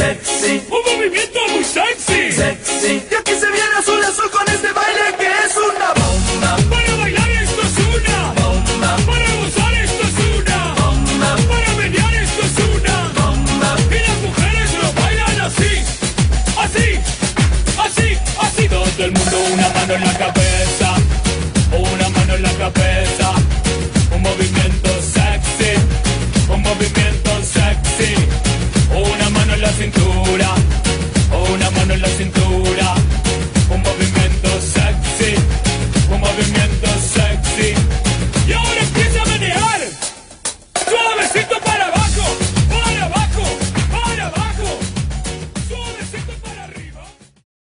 sexy. Un movimiento muy sexy. Sexy. Y aquí se viene azul, azul con